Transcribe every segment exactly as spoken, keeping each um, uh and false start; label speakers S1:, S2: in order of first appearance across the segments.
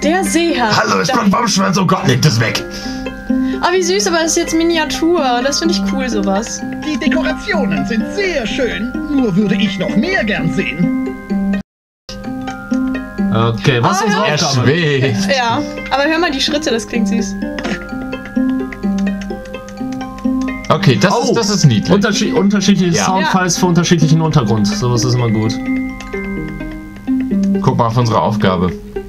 S1: Der Seehahn.
S2: Hallo, ist mein Baumschwanz. Oh Gott, legt es weg.
S1: Ah, wie süß, aber das ist jetzt Miniatur. Das finde ich cool, sowas.
S3: Die Dekorationen sind sehr schön. Nur würde ich noch mehr gern sehen.
S4: Okay, was
S1: Ah,
S4: ist unsere
S2: Er
S4: Aufgabe?
S2: schwebt.
S1: Ja, aber hör mal die Schritte, das klingt süß.
S2: Okay, das,
S4: Oh,
S2: ist, das ist niedlich.
S4: Unterschied, unterschiedliche
S2: Ja.
S4: Soundfiles für unterschiedlichen Untergrund. Sowas ist immer gut.
S2: Guck mal auf unsere Aufgabe.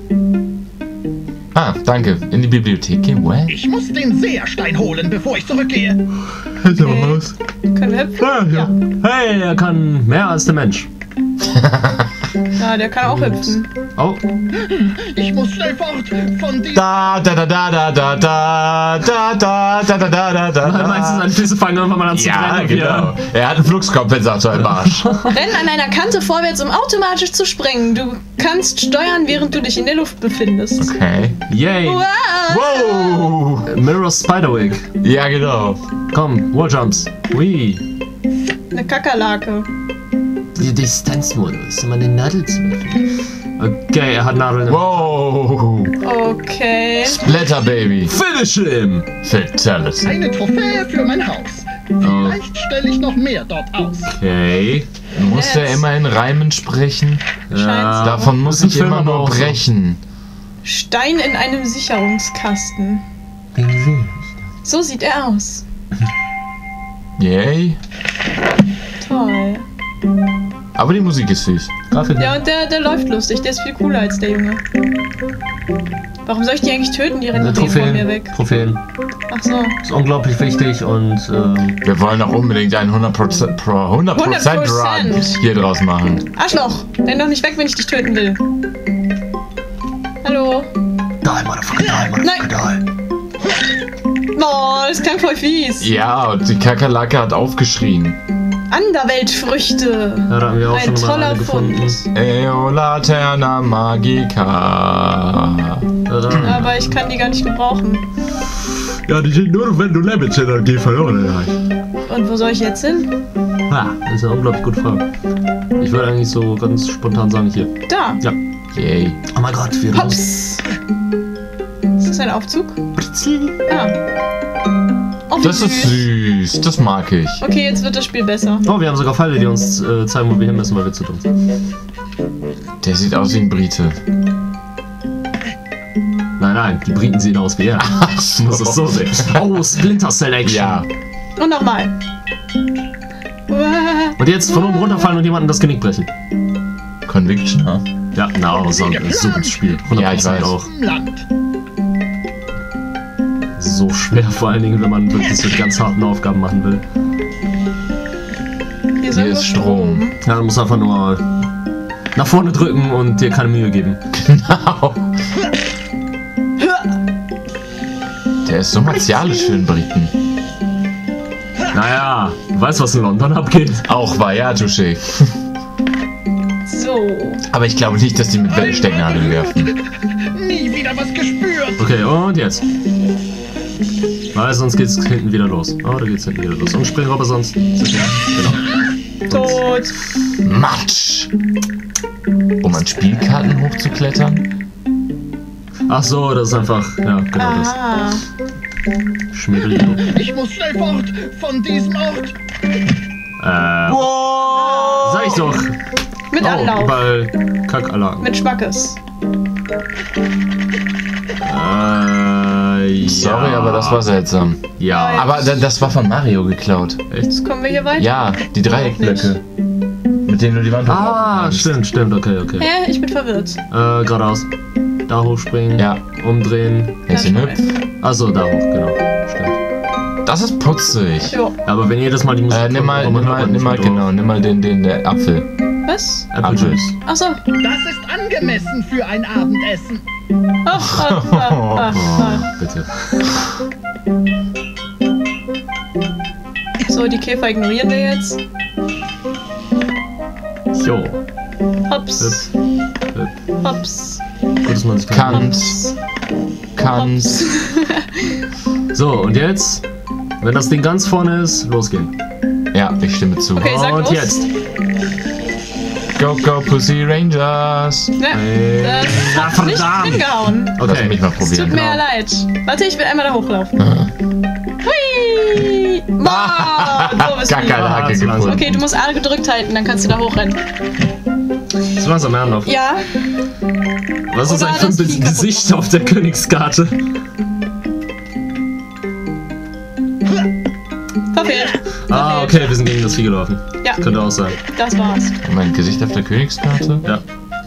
S2: Ah, danke. In die Bibliothek gehen. What?
S3: Ich muss den Seerstein holen, bevor ich zurückgehe.
S4: Hätte
S1: Okay. Können wir hüpfen?
S4: Ja. Hey, er kann mehr als der Mensch.
S1: Ja, der kann auch hüpfen.
S4: Oh,
S3: Ich muss schnell fort von diesem...
S2: Da, da, da, da, da, da, da, da, da, da, da, da, da,
S4: dann meinst du,
S2: da.
S4: seine Füße fangen irgendwann mal an zu
S2: Ja,
S4: brennen.
S2: genau. Er hat einen Fluxkompensator im Arsch.
S1: Renn an einer Kante vorwärts, um automatisch zu sprengen. Du kannst steuern, während du dich in der Luft befindest.
S2: Okay.
S4: Yay.
S1: Wow.
S2: Wow.
S4: Mirror Spiderwig.
S2: Ja, genau.
S4: Komm, Walljumps. Ui.
S1: Eine Kakerlake.
S4: Die Distanzmodus, um eine Nadel zu öffnen. Okay, er hat Nadeln im...
S2: Wow.
S1: Okay.
S2: Splatter Baby.
S4: Finish him!
S2: Fatality.
S3: Eine Trophäe für mein Haus. Vielleicht stelle ich noch mehr dort aus.
S4: Okay.
S2: Muss er immer in Reimen sprechen?
S4: Ja,
S2: Davon muss
S4: das ist
S2: ich
S4: im
S2: immer
S4: Film aber
S2: nur
S4: auch so.
S2: brechen.
S1: Stein in einem Sicherungskasten. So sieht er aus.
S2: Yay.
S1: Toll.
S2: Aber die Musik ist süß.
S4: Grafik.
S1: Ja, und der, der läuft lustig. Der ist viel cooler als der Junge. Warum soll ich die eigentlich töten? Die rennen
S4: Äh,
S1: doch eh von mir
S4: Trophäen.
S1: weg.
S4: Trophäen.
S1: Ach so.
S4: Ist unglaublich wichtig und ähm,
S2: Wir wollen auch unbedingt einen hundert Prozent, Pro- hundert Prozent
S1: hundert
S2: Run
S1: Prozent.
S2: hier draus machen.
S1: Arschloch! Renn doch nicht weg, wenn ich dich töten will. Hallo?
S4: die, Motherfucker, die, Motherfucker, die.
S1: Oh, das klang voll fies.
S2: Ja, und die Kakerlake hat aufgeschrien.
S1: Anderweltfrüchte.
S4: Ja, da haben wir auch
S1: Ein
S4: schon mal
S1: toller
S4: eine gefunden.
S1: Fund.
S2: Eo Laterna Magica.
S4: Ja, da.
S1: Aber ich kann die gar nicht gebrauchen.
S4: Ja, die sind nur, wenn du Lebensenergie verloren hast.
S1: Und wo soll ich jetzt hin?
S4: Ha, das ist eine unglaublich gute Frage. Ich würde eigentlich so ganz spontan sagen, hier.
S1: Da.
S4: Ja.
S2: Yay.
S4: Oh mein Gott, wir
S1: Hops. Ist das ein Aufzug? Ah. Oh, wie
S2: Das ist
S1: süß.
S2: süß. Das mag ich.
S1: Okay, jetzt wird das Spiel besser.
S4: Oh, wir haben sogar Pfeile, die uns äh, zeigen, wo wir hin müssen, weil wir zu dumm sind.
S2: Der sieht aus wie ein Brite.
S4: Nein, nein, die Briten sehen aus wie er.
S2: Ach so.
S4: Du musst es so sehen. Oh, Splinter Cell Action.
S2: Ja.
S1: Und nochmal.
S4: Und jetzt von oben runterfallen und jemanden das Genick brechen.
S2: Conviction, ha?
S4: Ja, na, no, so ein super Spiel.
S2: Ja, ich weiß.
S4: auch.
S3: Im Land.
S4: So schwer, vor allen Dingen, wenn man wirklich so die ganz harten Aufgaben machen will.
S1: Hier,
S2: Hier ist Strom.
S4: Ja, du musst einfach nur nach vorne drücken und dir keine Mühe geben.
S2: Genau. Der ist so martialisch für einen Briten.
S4: Naja, du weißt, was in London abgeht.
S2: Auch war, ja, touché.
S1: So.
S2: Aber ich glaube nicht, dass die mit Stecknadeln werfen.
S3: Nie wieder was gespürt.
S4: Okay, und jetzt. Weil sonst geht's hinten wieder los. Oh, da geht's hinten wieder los. Und Springrobber sonst. Genau.
S1: Tot.
S2: Matsch! Um an Spielkarten hochzuklettern?
S4: Ach so, das ist einfach, ja, genau das.
S1: Ah.
S4: Schmierelido.
S3: Ich muss schnell fort von diesem Ort.
S4: Äh,
S2: Wow!
S4: sag ich doch.
S1: Mit
S4: Oh,
S1: Anlauf.
S4: überall Kackalarm.
S1: Mit Schmackes.
S4: Äh, ja.
S2: Sorry, aber das war seltsam.
S4: Ja.
S2: Aber da- das war von Mario geklaut.
S1: Jetzt kommen wir hier weiter.
S2: Ja, die Dreieckblöcke. Mit denen du die Wand
S4: Ah,
S2: hochlaufen kannst.
S4: stimmt, stimmt, okay, okay.
S1: Hä? Ich bin verwirrt.
S4: Äh, geradeaus. Da hochspringen.
S2: Ja.
S4: Umdrehen.
S2: Häschen hüpf.
S4: Achso, da hoch, genau. Stimmt.
S2: Das ist putzig.
S1: Jo.
S4: Ja, aber wenn jedes Mal die Musik
S2: Äh, nimm mal,
S4: kommt,
S2: nimm
S4: dann
S2: mal,
S4: hört man
S2: nimm
S4: nicht
S2: mal,
S4: mehr drauf.
S2: genau, nimm mal den, den, der Apfel.
S1: Was?
S4: Apple
S2: Apfel.
S4: Juice.
S1: Ach so.
S3: Das ist angemessen für ein Abendessen.
S1: Ach, ah, ah, ah,
S4: Oh,
S1: ah.
S4: bitte.
S1: So, die Käfer ignorieren wir jetzt.
S4: Jo.
S1: Hops.
S4: Hüp, hüp.
S1: Hops.
S4: Gut, dass man sich kann.
S2: Kannst. Kannst.
S4: So, und jetzt, wenn das Ding ganz vorne ist, losgehen.
S2: Ja, ich stimme zu.
S1: Okay, sag
S4: und
S1: los.
S4: jetzt.
S2: Go, go, Pussy Rangers.
S1: Ne, das
S4: Na,
S1: hat nicht
S4: verdammt.
S1: hingehauen.
S2: Lass
S4: Okay.
S2: mich mal
S1: Es
S2: probieren.
S1: tut mir ja leid. Warte, ich will einmal da hochlaufen.
S2: Ah.
S1: Hui! Boah, so bist du.
S2: Kakerlake
S4: Ah,
S2: gefunden.
S1: Okay, du musst A gedrückt halten, dann kannst du da hochrennen.
S4: So langsam mehr noch.
S1: Ja,
S4: Was ist
S1: Oder
S4: eigentlich für ein
S1: das Vieh
S4: Gesicht auf der Königskarte?
S1: verfehlt.
S4: Ah, okay, wir sind gegen das Vieh gelaufen.
S1: Ja,
S4: Könnte auch sein.
S1: das war's.
S2: Mein Gesicht auf der Königskarte?
S4: Ja.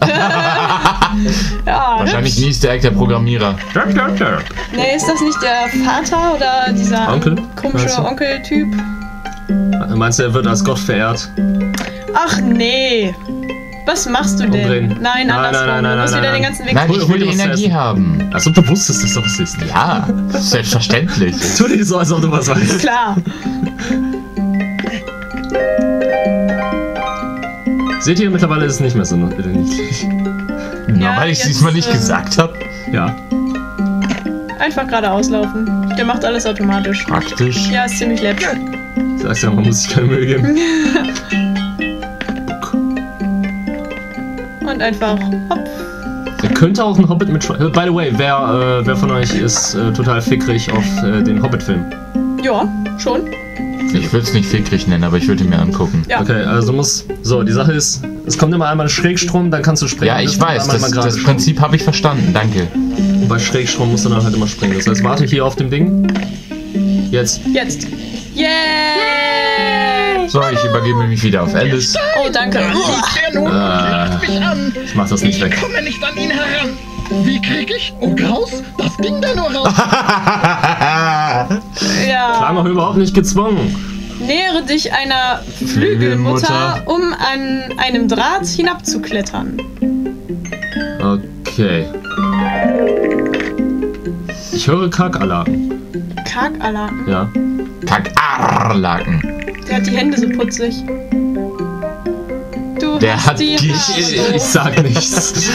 S1: Ja,
S2: Wahrscheinlich
S1: hübsch.
S2: ein Easter Egg der Programmierer.
S1: Nee, ist das nicht der Vater oder dieser
S4: Onkel?
S1: komische
S4: Meinst du?
S1: Onkeltyp?
S4: Meinst du, er wird als Gott verehrt?
S1: Ach nee. Was machst du denn?
S4: Umdrehen.
S1: Nein,
S4: Nein,
S1: andersrum.
S4: nein, nein,
S1: du musst
S4: nein,
S1: wieder
S4: nein,
S1: den
S4: nein.
S1: ganzen Weg.
S2: Nein,
S4: Hol-
S2: ich
S4: hol
S2: will
S4: dir
S2: die
S4: was zu
S2: Energie
S4: essen.
S2: haben.
S4: Als ob du wusstest, dass du was ist.
S2: Ja, selbstverständlich.
S4: Tu nicht so, als ob du was weißt.
S1: Klar.
S4: Seht ihr, mittlerweile ist es nicht mehr so niedlich.
S2: Nur
S1: Ja,
S2: weil ich es
S1: jetzt,
S2: diesmal nicht
S1: äh,
S2: gesagt habe.
S4: Ja.
S1: Einfach geradeaus laufen. Der macht alles automatisch.
S2: Praktisch.
S1: Ja, ist ziemlich läppisch.
S4: Sagst ja, man muss sich keine Mühe geben.
S1: Und einfach hopp.
S4: Er könnte auch ein Hobbit mit... Schwe- By the way, wer, äh, wer von euch ist äh, total fickrig auf äh, den Hobbit-Film?
S1: Ja, schon.
S2: Ich würde es nicht fickrig nennen, aber ich würde ihn mir angucken.
S1: Ja.
S4: Okay, also du musst... So, die Sache ist, es kommt immer einmal Schrägstrom, dann kannst du springen.
S2: Ja, ich
S4: Das kommt
S2: weiß,
S4: einmal
S2: das,
S4: immer
S2: das
S4: Geradestrom.
S2: Prinzip habe ich verstanden, danke.
S4: Und bei Schrägstrom musst du dann halt immer springen. Das heißt, warte hier auf dem Ding. Jetzt.
S1: Jetzt. Yay!
S2: So, ich übergebe mich wieder auf Alice.
S1: Oh, danke.
S3: Da liegt er nun und lacht mich an.
S4: Ich mach das nicht
S3: Ich
S4: weg.
S3: komme nicht an ihn heran. Wie krieg ich? Und raus? Das ging da nur raus.
S1: Ja.
S4: War noch überhaupt nicht gezwungen.
S1: Nähere dich einer Flügelmutter, um an einem Draht hinabzuklettern.
S4: Okay. Ich höre Kakallaken.
S1: Karkallaken.
S4: Ja.
S2: Kakarlaken.
S1: Der hat die Hände so putzig. Du
S2: Der
S1: hast
S2: hat
S1: die
S2: die-
S1: Haare
S4: Ich,
S1: so.
S4: ich sag nichts.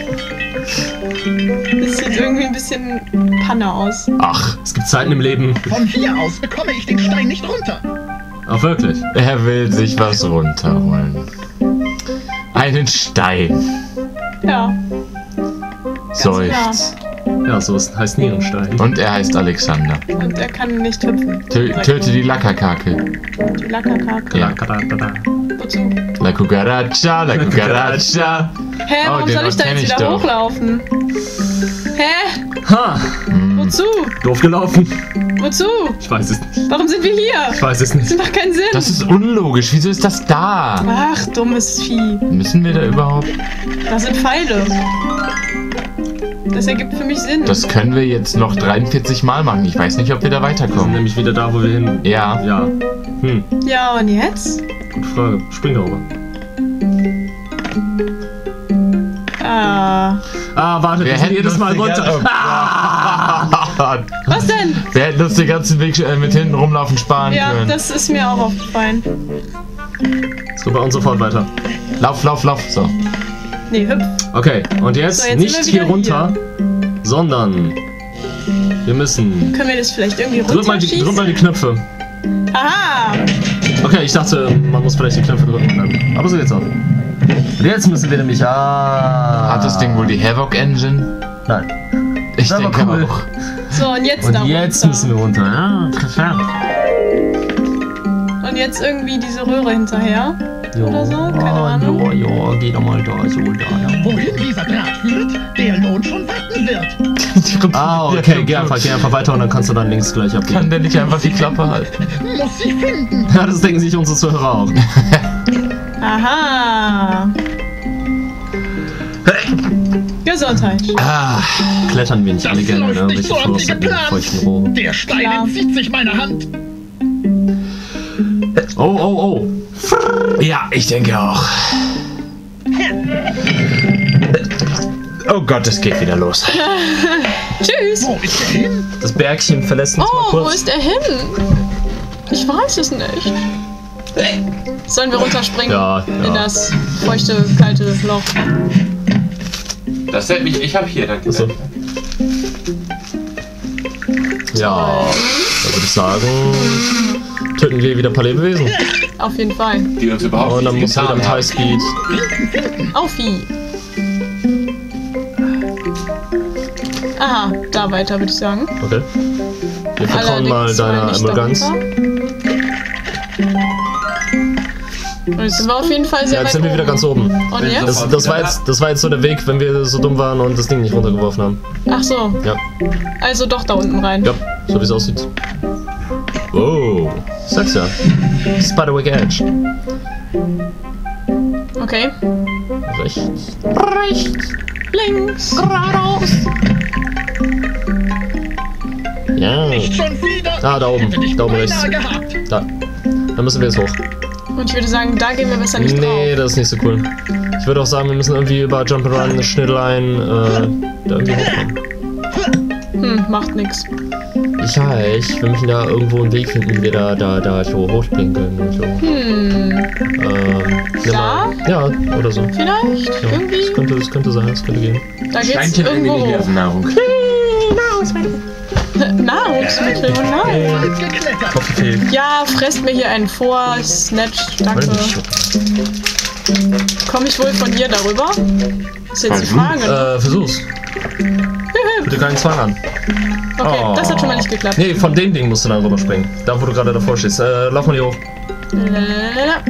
S1: Das sieht irgendwie ein bisschen Panne aus.
S2: Ach,
S4: Es gibt Zeiten im Leben.
S3: Von hier aus bekomme ich den Stein nicht runter.
S4: Auch wirklich.
S2: er will sich was runterholen. Einen Stein.
S1: Ja.
S2: Seufzt.
S4: Ja, so ist, heißt Nierenstein.
S2: Und er heißt Alexander.
S1: Und er kann nicht hüpfen.
S2: Tö töte die Lackerkake.
S1: Die Lackerkake.
S4: Ja, kadadada.
S1: Wozu?
S2: La cucaracha, la cucaracha.
S1: Hä,
S2: Oh,
S1: warum
S2: den
S1: soll ich da
S2: kenn
S1: jetzt
S2: ich
S1: wieder
S2: doch.
S1: hochlaufen? Hä?
S4: Ha!
S1: Wozu?
S4: Doof gelaufen.
S1: Wozu?
S4: Ich weiß es nicht.
S1: Warum sind wir hier?
S4: Ich weiß es
S1: Das
S4: nicht.
S1: macht keinen Sinn.
S2: Das ist unlogisch. Wieso ist das da?
S1: Ach, dummes Vieh.
S2: Müssen wir da überhaupt?
S1: Das sind Pfeile. Das ergibt für mich Sinn.
S2: Das können wir jetzt noch dreiundvierzig Mal machen. Ich weiß nicht, ob wir da
S4: Wir sind
S2: weiterkommen.
S4: nämlich wieder da, wo wir hin.
S2: Ja.
S4: Ja. Hm,
S1: Ja, und jetzt?
S4: gute Frage. Spring darüber.
S1: Ah.
S4: Ah, warte, wir sind jedes Mal runter.
S2: Ah!
S1: Was denn?
S2: Wir hätten uns den ganzen Weg äh, mit hinten rumlaufen sparen
S1: Ja,
S2: können.
S1: das ist mir auch aufgefallen.
S4: Es geht bei uns sofort weiter.
S2: Lauf, lauf, lauf. So.
S1: Nee, hüpf.
S4: Okay, und jetzt,
S1: So, jetzt
S4: nicht
S1: sind wir
S4: hier
S1: wieder
S4: runter, sondern wir müssen.
S1: Können wir das vielleicht irgendwie
S4: Drück mal, die, drück mal
S1: runterschießen?
S4: die Knöpfe.
S1: Aha!
S4: Okay, ich dachte, man muss vielleicht die Knöpfe drücken. Dann. Aber so geht's auch. Und jetzt müssen wir nämlich. Ah.
S2: Hat das Ding wohl die Havoc Engine?
S4: Nein.
S2: Ich
S4: Das war
S2: denke
S4: cool.
S2: auch.
S1: So, und jetzt
S4: Und
S1: da
S4: jetzt
S1: runter.
S4: müssen wir runter. Ja, perfekt.
S1: Und jetzt irgendwie diese Röhre hinterher.
S4: Jo.
S1: Oder so, keine Ahnung.
S4: Ja, ja, geh doch mal da, so da. da.
S3: Wohin dieser Draht führt, der Lohn schon warten wird.
S4: Ah, okay, geh einfach, geh einfach weiter und dann kannst du dann links gleich abgehen.
S2: Kann der nicht einfach die Klappe halten?
S3: Muss sie finden.
S4: Ja, das denken sich unsere Zuhörer auch.
S1: Aha! Gesundheit.
S2: Ah,
S4: Klettern wir nicht alle
S3: Das
S4: gerne,
S3: läuft
S4: ne?
S3: nicht
S4: Richtig
S3: so ab wie
S4: Fluss in den feuchten
S3: geplant.
S4: Rohren.
S3: Der Stein
S1: Klar.
S3: entzieht sich meiner Hand.
S4: Oh, oh, oh.
S2: ja, ich denke auch. Oh Gott, es geht wieder los.
S1: Tschüss!
S3: Wo ist er hin?
S4: Das Bergchen verlässt uns mal
S1: Oh, wo
S4: kurz.
S1: ist er hin? Ich weiß es nicht. Sollen wir runterspringen?
S4: Ja,
S1: In
S4: ja.
S1: das feuchte, kalte Loch.
S2: Das hält mich. Ich hab hier, danke.
S4: Achso. Ja, da würde ich sagen, töten wir wieder ein paar Lebewesen.
S1: Auf jeden Fall.
S5: Die uns überhaupt
S4: Und dann
S5: nichts
S4: muss wieder mit
S5: getan haben.
S4: Highspeed.
S1: Auf wie? Aha, da weiter würde ich sagen.
S4: Okay. Wir vertrauen mal
S1: Allerdings
S4: deiner
S1: nicht
S4: Emulgans.
S1: darunter. Und jetzt sind wir auf jeden Fall sehr
S4: Ja, jetzt
S1: weit
S4: sind wir wieder ganz oben.
S1: Und
S5: Bin
S1: jetzt?
S4: Das, das, war jetzt, das war jetzt so der Weg, wenn wir so dumm waren und das Ding nicht runtergeworfen haben.
S1: Ach so,
S4: Ja,
S1: also doch da unten rein.
S4: ja, so wie es aussieht. Oh, sag's ja. Spiderwick Edge.
S1: Okay.
S4: Rechts.
S1: Rechts. Links. Geradeaus.
S4: Ja.
S3: Nicht schon wieder.
S4: Ah, da oben.
S3: Hätte dich
S4: Da oben
S3: beinahe
S4: rechts.
S3: gehabt.
S4: Da. Da müssen wir jetzt hoch.
S1: Und ich würde sagen, da gehen wir besser nicht
S4: Nee,
S1: drauf.
S4: das ist nicht so cool. Ich würde auch sagen, wir müssen irgendwie über Jump'n'Run, Schnittlein, äh, da irgendwie hochkommen.
S1: Hm, macht nix.
S4: Ja, ich will mich da irgendwo einen Weg finden, wie wir da, da, da so hochspringen können und so.
S1: Hm,
S4: Ähm, nimm
S1: Da?
S4: mal- Ja, oder so.
S1: vielleicht?
S4: Ja, das
S1: Irgendwie?
S4: könnte, das könnte sein, das könnte gehen.
S1: Da geht's
S5: Steinchen
S1: irgendwo
S5: irgendwie
S1: hoch.
S5: Nervennahrung.
S1: Nahrungsmittel, oh nein.
S3: Weit geklettert.
S4: Kopfweh.
S1: Ja, fresst mir hier einen vor, Snatch, danke. Komme ich wohl von hier darüber? Ist jetzt die Frage. ne?
S4: Äh, versuch's. Bitte keinen Zwang an.
S1: Okay, das hat schon mal nicht geklappt.
S4: Nee, von dem Ding musst du dann rüberspringen. Da, wo du gerade davor stehst. Äh, lauf mal hier hoch.
S1: Lalalala.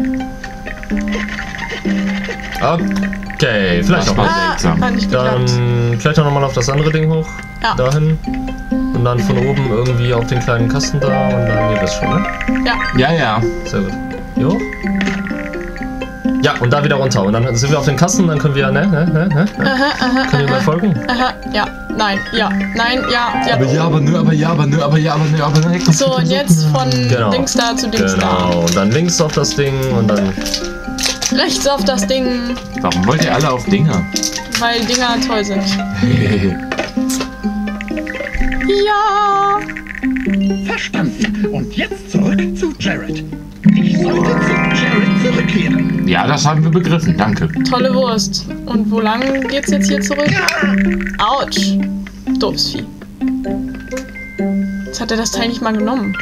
S4: Okay, vielleicht
S5: Das
S4: auch
S5: war
S4: mal.
S1: Ah,
S5: seltsam.
S1: hat nicht geklappt.
S4: Dann kletter nochmal auf das andere Ding hoch.
S1: Ja.
S4: Dahin. Und dann von oben irgendwie auf den kleinen Kasten da und dann, ihr wisst schon, ne?
S1: Ja,
S5: Ja, ja.
S4: Sehr gut. Hier hoch. Ja, und da wieder runter. Und dann sind wir auf den Kasten, dann können wir, ne, ne, ne, ne?
S1: aha, aha,
S4: Können wir mal
S1: aha,
S4: folgen?
S1: aha, ja, nein, ja, nein, ja, ja.
S5: Aber ja, aber nö, aber ja, aber nö, aber ja, aber nö, aber nö.
S1: So, und jetzt von
S4: Genau.
S1: Dings da zu Dings
S4: Genau. Und dann links auf das Ding und dann.
S1: da. Rechts auf das Ding,
S5: Warum wollt ihr alle auf Dinger?
S1: weil Dinger toll sind. Ja!
S3: Verstanden. Und jetzt zurück zu Jared. Ich sollte zu Jared zurückkehren.
S5: Ja, das haben wir begriffen, danke.
S1: Tolle Wurst. Und wo lang geht's jetzt hier zurück? Autsch. Doofes Vieh. Jetzt hat er das Teil nicht mal genommen.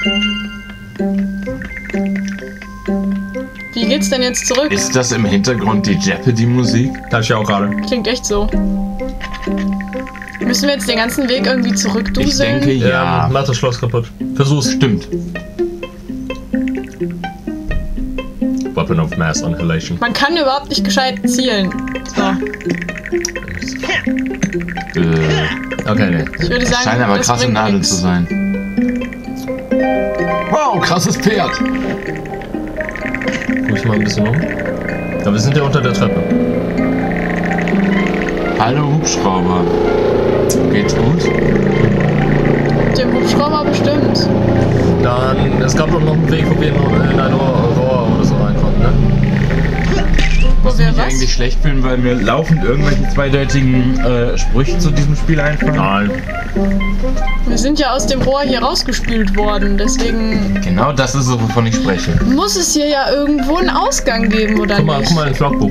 S1: Wie geht's denn jetzt zurück?
S5: Ist das im Hintergrund die Jeopardy-Musik?
S4: Hatte ich ja auch gerade.
S1: Klingt echt so. Müssen wir jetzt den ganzen Weg irgendwie
S5: Ich
S1: zurückduseln?
S5: denke, ja.
S4: Ähm, mach das Schloss kaputt. Versuch's.
S5: Stimmt.
S4: Weapon of Mass Annihilation.
S1: Man kann überhaupt nicht gescheit zielen. So.
S5: Äh,
S4: Okay, nee.
S1: Ich würde sagen,
S5: scheinen aber
S1: das
S5: krasse
S1: bringt
S5: Nadeln
S1: nix.
S5: zu sein. Wow, krasses Pferd.
S4: Guck ich mal ein bisschen um. Ja, wir sind ja unter der Treppe.
S5: Hallo Hubschrauber. Geht's gut?
S1: Dem Hubschrauber bestimmt.
S4: Dann, es gab doch noch einen Weg, wo wir in, in ein Rohr, Rohr oder so reinkommen, ne?
S1: Wo wir
S5: Ich
S1: was?
S5: eigentlich schlecht fühlen, weil mir laufend irgendwelche zweideutigen äh, Sprüche zu diesem Spiel einfallen.
S4: Nein.
S1: Wir sind ja aus dem Rohr hier rausgespült worden, deswegen
S5: Genau das ist es, wovon ich spreche.
S1: muss es hier ja irgendwo einen Ausgang geben, oder
S4: Guck mal,
S1: nicht?
S4: guck mal ins Logbuch.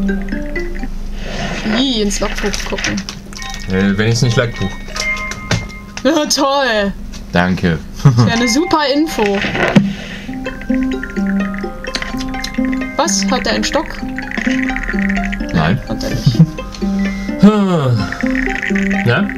S1: Wie ins Logbuch gucken.
S4: Äh, wenigstens nicht Logbuch.
S1: Ja, toll.
S5: Danke.
S1: Das wäre eine super Info. Was? Hat der einen Stock?
S5: Nein.
S1: Hat er nicht.
S4: Ja?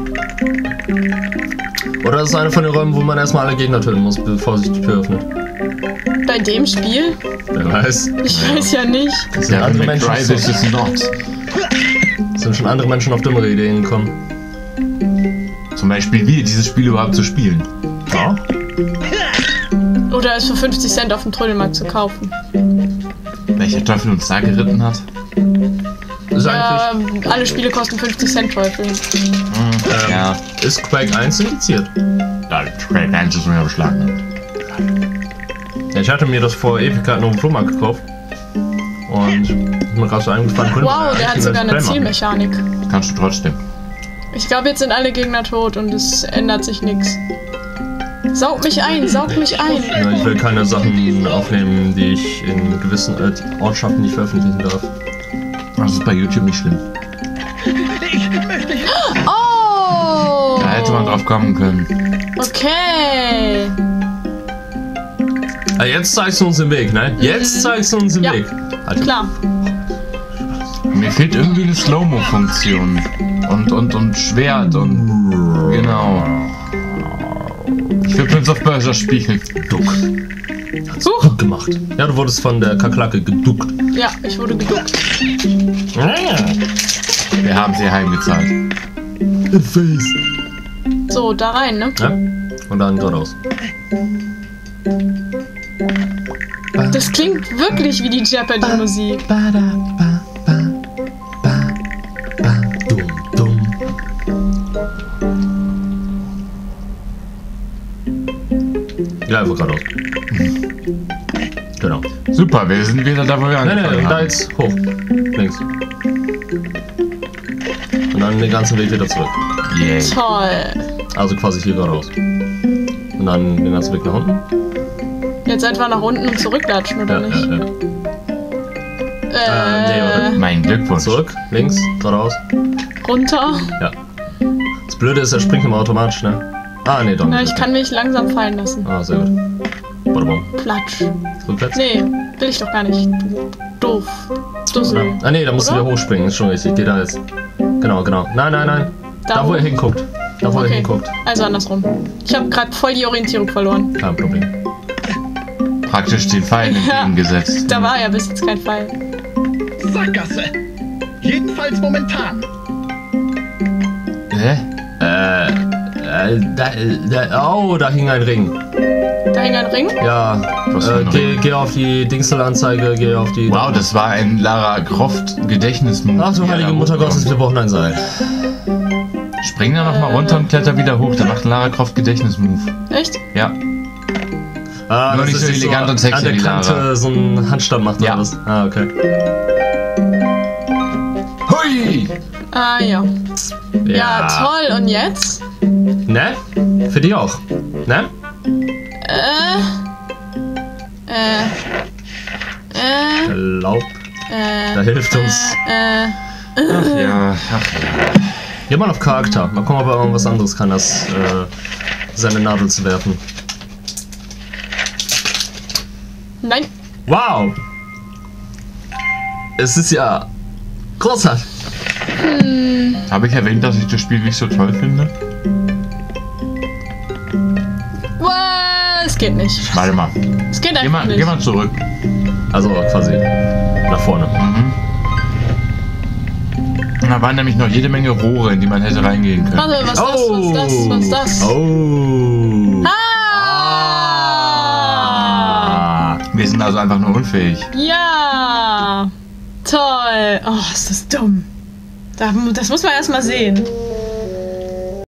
S4: Oder das ist einer von den Räumen, wo man erstmal alle Gegner töten muss, bevor sich die Tür öffnet.
S1: Bei dem Spiel?
S4: Wer weiß.
S1: Ich weiß ja nicht.
S4: Es sind andere Menschen,
S5: McDrive ist es not.
S4: es sind schon andere Menschen auf dümmere Ideen gekommen.
S5: Zum Beispiel wir, dieses Spiel überhaupt zu spielen.
S4: Ja?
S1: Oder es für fünfzig Cent auf dem Trödelmarkt zu kaufen.
S5: Welcher Teufel uns da geritten hat?
S4: Ist
S1: Ja,
S4: eigentlich.
S1: alle Spiele kosten fünfzig Cent Teufel.
S5: Hm,
S4: Ähm,
S5: ja.
S4: Ist Quake eins indiziert?
S5: Da Trey Vance ist mir beschlagnahmt.
S4: Ja, ich hatte mir das vor Ewigkeiten auf dem Flohmarkt gekauft. Und ist mir gerade so eingefallen, könnte man
S1: Wow, der
S4: eigentlich
S1: hat sogar eine
S4: Let's Play machen.
S1: Zielmechanik.
S5: Kannst du trotzdem.
S1: Ich glaube, jetzt sind alle Gegner tot und es ändert sich nichts. Saug mich ein, saug mich ein.
S4: Ja, ich will keine Sachen aufnehmen, die ich in gewissen äh, Ortschaften nicht veröffentlichen darf.
S5: Das ist bei YouTube nicht schlimm.
S3: Ich möchte hier
S1: Oh!
S5: Da hätte man drauf kommen können.
S1: Okay.
S4: Ah, jetzt zeigst du uns den Weg, ne? Jetzt zeigst du uns den
S1: Ja.
S4: Weg. Halt.
S1: Klar.
S5: Mir fehlt irgendwie eine Slow-Mo-Funktion. Und, und, und Schwert und... Genau. Ich will Prince of Persia spielen.
S4: Duck. Hat's
S1: Huch.
S4: gut gemacht. Ja, du wurdest von der Kakerlake geduckt.
S1: Ja, ich wurde geduckt.
S5: Wir haben sie heimgezahlt.
S4: Face.
S1: So, da rein, ne?
S4: Ja? Und dann geradeaus.
S1: Das klingt wirklich wie die Jeopardy-Musik.
S4: Dumm, dumm. Ja, einfach geradeaus. Genau.
S5: Super, wir sind wieder da, wo wir
S4: Nein, nein,
S5: angefangen
S4: nein, da
S5: haben.
S4: jetzt hoch. Links. Und dann den ganzen Weg wieder zurück.
S5: Yay.
S1: Toll.
S4: Also quasi hier geradeaus. Und dann den ganzen Weg nach unten.
S1: Jetzt einfach nach unten und zurücklatschen, oder
S4: Ja,
S1: nicht?
S4: ja, ja.
S1: Äh,
S4: nee, oder?
S5: Mein Glückwunsch.
S4: Zurück, links, geradeaus.
S1: runter.
S4: Ja. Das Blöde ist, er springt immer automatisch, ne? Ah, nee, doch
S1: Na,
S4: nicht.
S1: ich kann mich langsam fallen lassen.
S4: Ah, sehr gut. Badabum.
S1: Platsch.
S4: Rückwärts?
S1: Nee, will ich doch gar nicht. Du doof. Dussel.
S4: Oder? Ah, nee, da musst du
S1: Oder?
S4: wieder hochspringen. Ist schon richtig. Geh da jetzt. Genau, genau. Nein, nein, nein. Da,
S1: Da
S4: wo er
S1: hoch?
S4: hinguckt. Da, wo er
S1: Okay,
S4: hinguckt.
S1: also andersrum. Ich habe gerade voll die Orientierung verloren.
S4: Kein Problem.
S5: Praktisch den Pfeil
S1: Ja.
S5: entgegengesetzt.
S1: Da war ja bis jetzt kein Fall.
S3: Sackgasse. Jedenfalls momentan.
S5: Hä?
S4: Äh, äh, da, da, oh, da hing ein Ring.
S1: Da hing ein Ring.
S4: Ja,
S5: Was für
S4: äh,
S5: ein
S4: geh,
S5: Ring?
S4: geh auf die Dingselanzeige, geh auf die...
S5: Wow, das war ein Lara Croft Gedächtnismove.
S4: Ach du heilige Mutter Gottes, wir brauchen ein Seil.
S5: Spring da nochmal runter und kletter wieder hoch. Dann macht ein Lara Croft Gedächtnismove.
S1: Echt?
S5: Ja.
S4: Ah,
S5: Nur
S4: das
S5: nicht
S4: ist
S5: so elegant und sexy
S4: an der
S5: wie Lara.
S4: Kante so einen Handstand macht oder
S5: Ja.
S4: was? Ah, okay.
S5: Hui!
S1: Ah ja. Ja, toll. Und jetzt?
S4: Ne? Für die auch. Ne?
S1: Äh. Äh. Äh.
S4: Erlaub.
S1: Äh.
S4: Da hilft uns.
S1: Äh.
S5: Ach ja, ach ja.
S4: Geh mal auf Charakter. Mal gucken, ob er irgendwas anderes kann, als äh, seine Nadel zu werfen.
S1: Nein.
S4: Wow! Es ist ja großartig.
S5: Habe ich erwähnt, dass ich das Spiel nicht so toll finde?
S1: What? Es geht nicht.
S5: Warte mal.
S1: Es geht
S5: Geh
S1: einfach
S5: mal,
S1: nicht.
S5: geh mal zurück.
S4: Also quasi nach vorne.
S5: Mhm. Und da waren nämlich noch jede Menge Rohre, in die man hätte reingehen können.
S1: Warte, was ist das? Was ist das? Was ist das?
S4: Oh!
S1: Ah!
S4: Ah!
S5: Wir sind also einfach nur unfähig.
S1: Ja! Toll! Oh, ist das dumm. Da- Das muss man erst mal sehen.